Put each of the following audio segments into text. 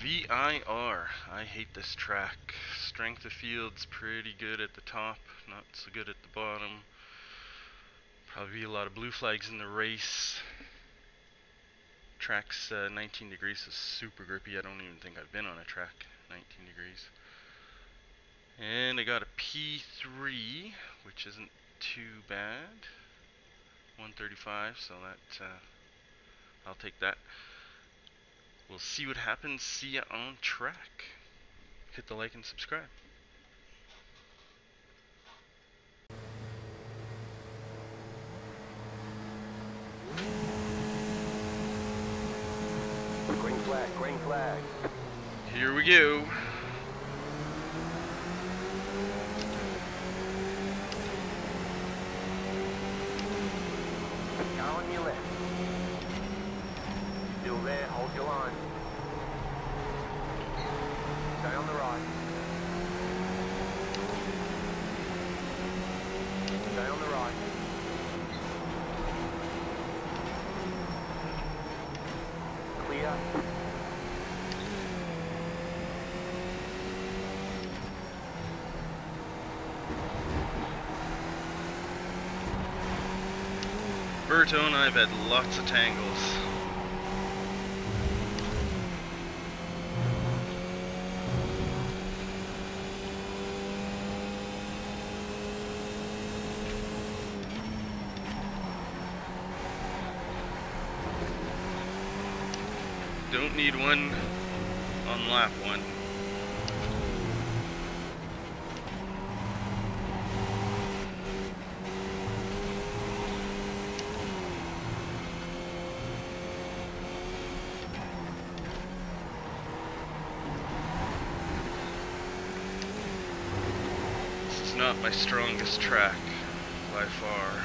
VIR. I hate this track. Strength of field's pretty good at the top, not so good at the bottom. Probably a lot of blue flags in the race. Track's 19 degrees is super grippy. I don't even think I've been on a track 19 degrees. And I got a P3, which isn't too bad. 135, so that I'll take that. We'll see what happens. See ya on track. Hit the like and subscribe. Green flag, green flag. Here we go. Go on your left. Still there, hold your line. Stay on the right. Stay on the right. Clear. Berto and I've had lots of tangles. Don't need one on lap 1. This is not my strongest track by far.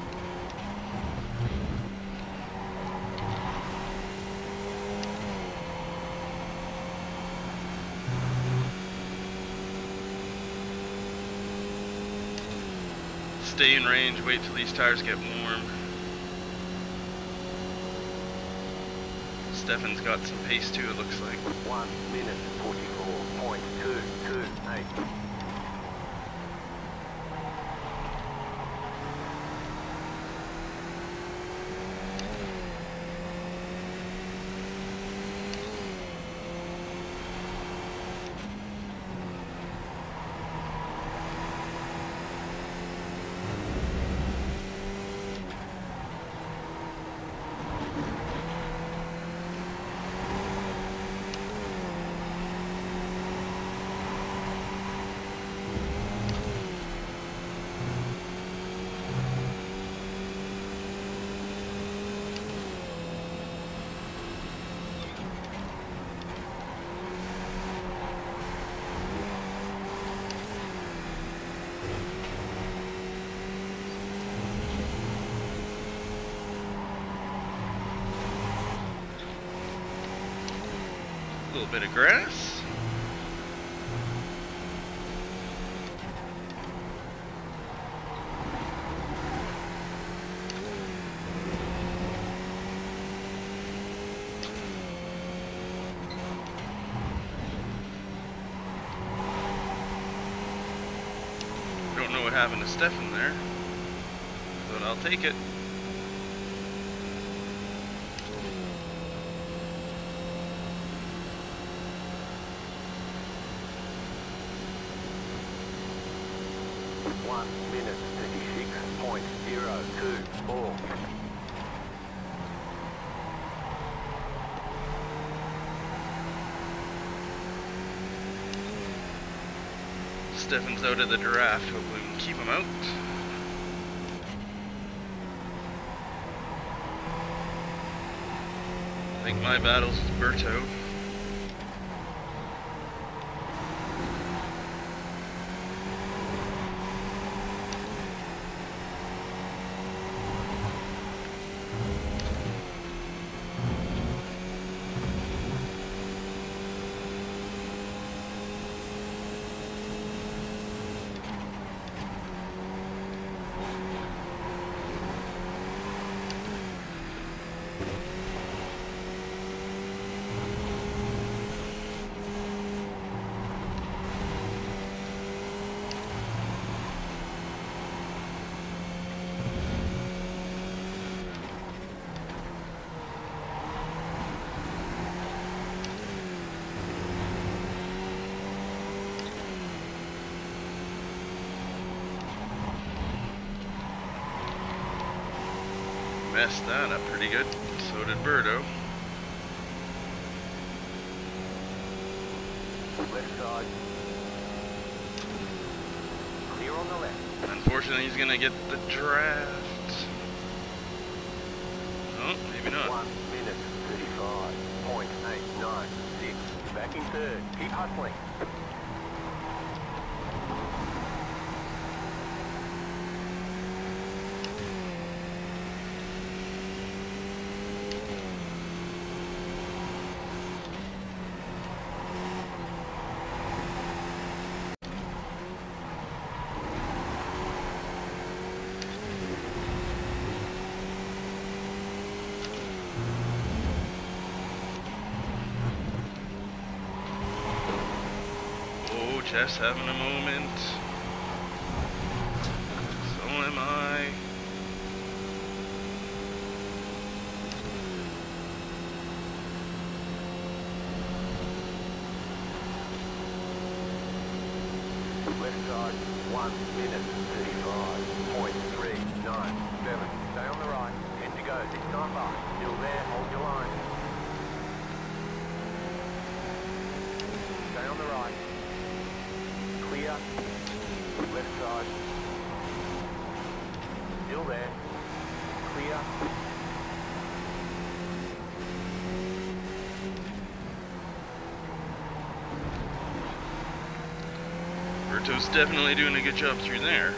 Stay in range, wait till these tires get warm. Stefan's got some pace too, it looks like. 1 minute 44.228. A little bit of grass. Don't know what happened to Stefan there, but I'll take it. One minute 36.024. Stefan's out of the draft. Hopefully we can keep him out. I think my battle's with Berto. messed that up pretty good. So did Birdo. Left side. Clear on the left. Unfortunately, he's gonna get the draft. Oh, maybe not. 1 minute 35.896. Back in third. Keep hustling. Jeff's having a moment. So am I. Left side, 1 minute 35.397. Stay on the right. 10 to go. This time by. Still there. Hold your line. Stay on the right. Clear. Left side. Still there. Clear. Berto's definitely doing a good job through there.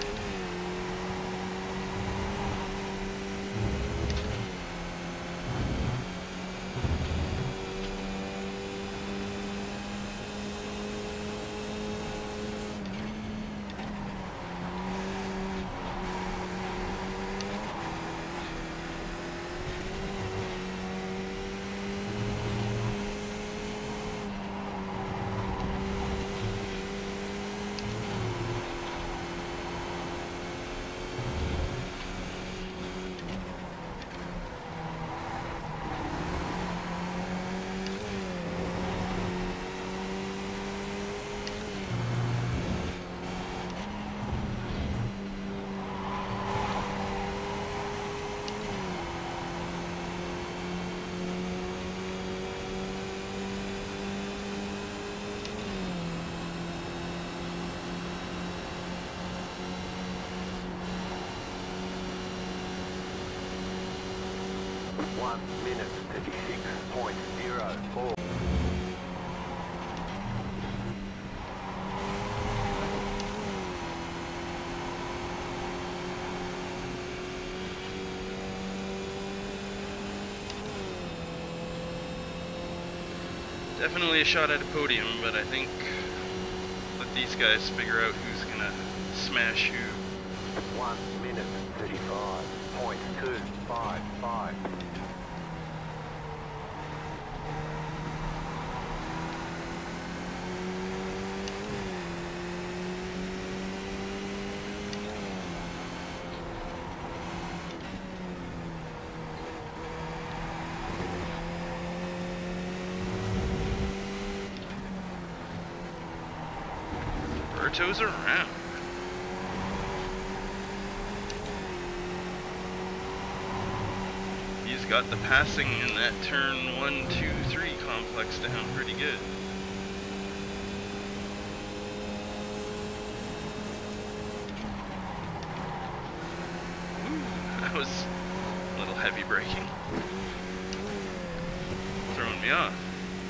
One minute 36.04. Definitely a shot at a podium, but I think let these guys figure out who's gonna smash who. 1 minute 35.255. Berto's around. He's got the passing in that turn 1, 2, 3 complex down pretty good. Ooh, that was a little heavy braking. Throwing me off.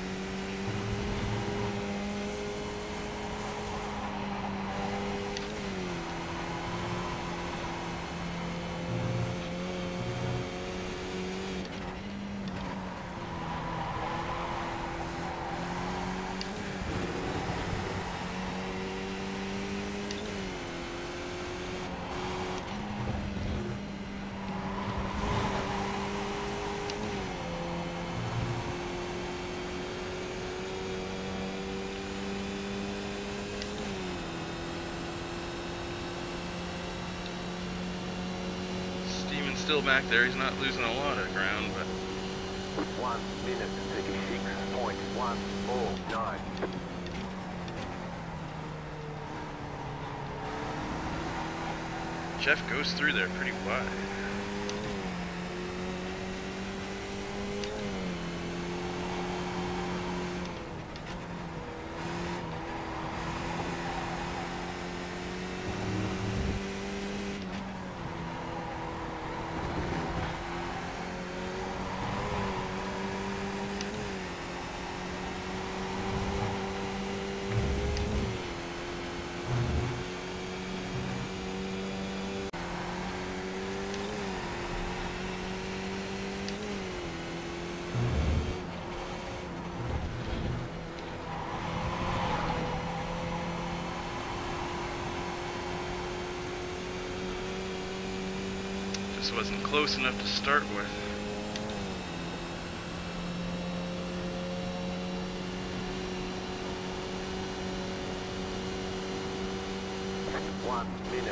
Still back there, he's not losing a lot of ground, but 1 minute 36.149. Jeff goes through there pretty wide. just wasn't close enough to start with. One minute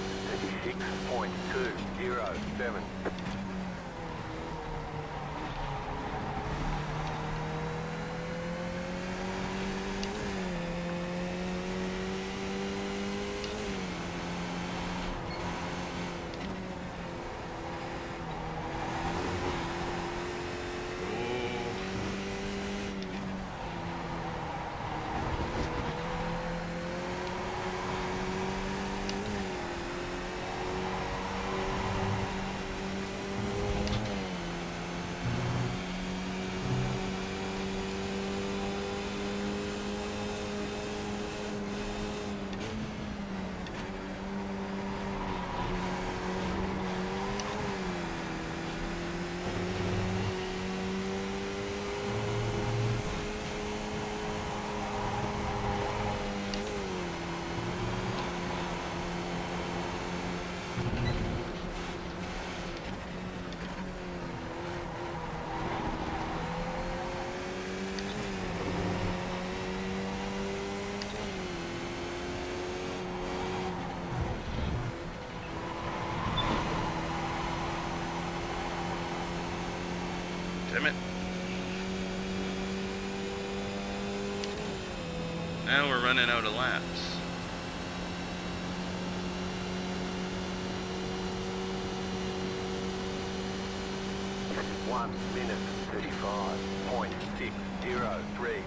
36.207. Damn it. Now we're running out of laps. One minute 35.603.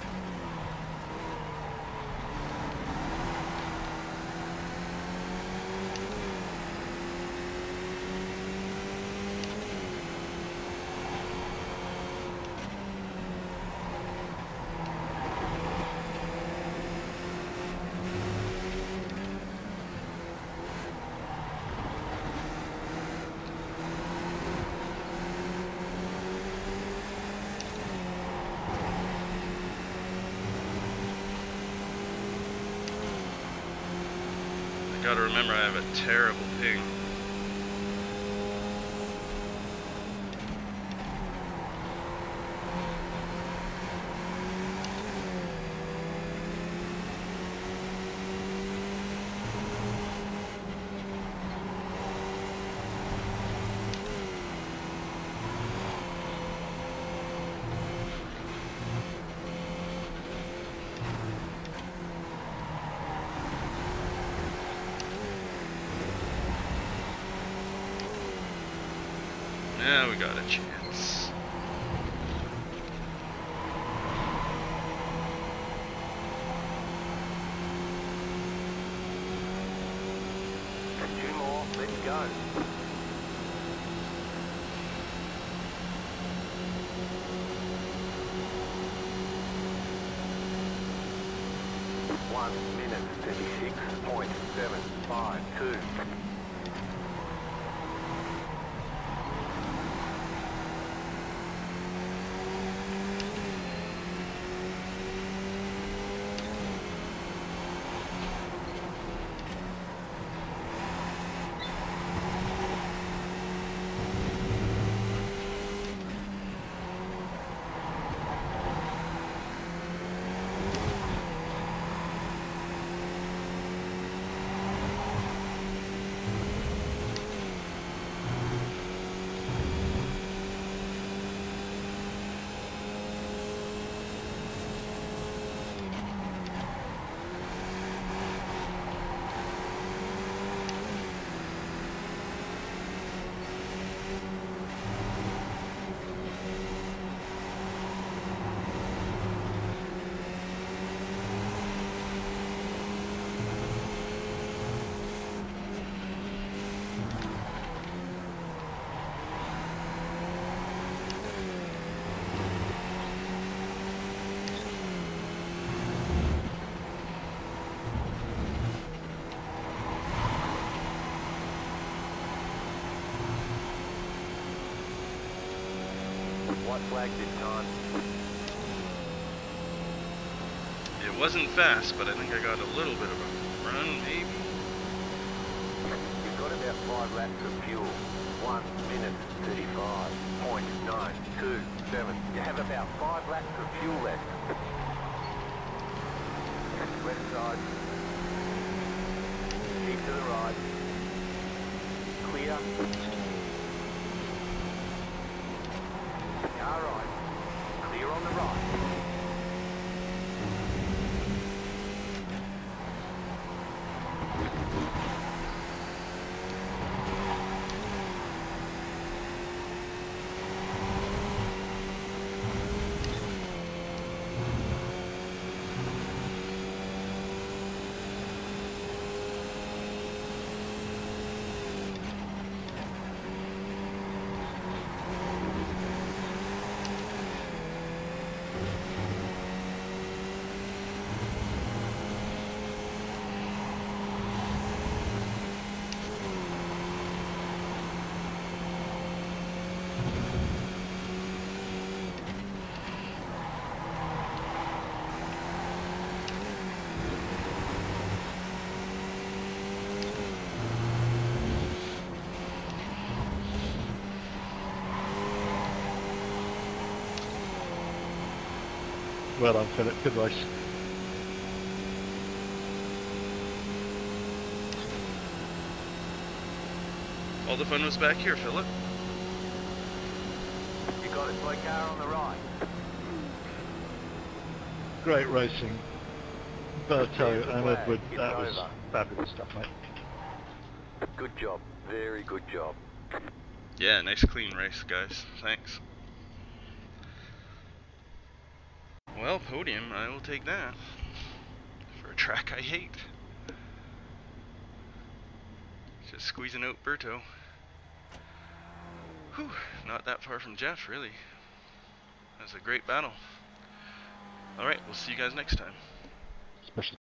Gotta remember I have a terrible ping. Now we got a chance. Two more, let's go. One minute 36.752. White flag this time. It wasn't fast, but I think I got a little bit of a run, maybe. You've got about 5 laps of fuel. 1 minute 35.927. You have about 5 laps of fuel left. Left side. Keep to the right. Clear. Car right. Clear on the right. Well done, Philip. Good race. All the fun was back here, Philip. You got it, slow car on the right. Great racing. Berto and flag. Edward, It's that was over. fabulous stuff, mate. Good job. Very good job. Yeah, nice clean race, guys. Thanks. Well, podium, I will take that. For a track I hate. Just squeezing out Berto. Whew, not that far from Jeff, really. That was a great battle. Alright, we'll see you guys next time. Especially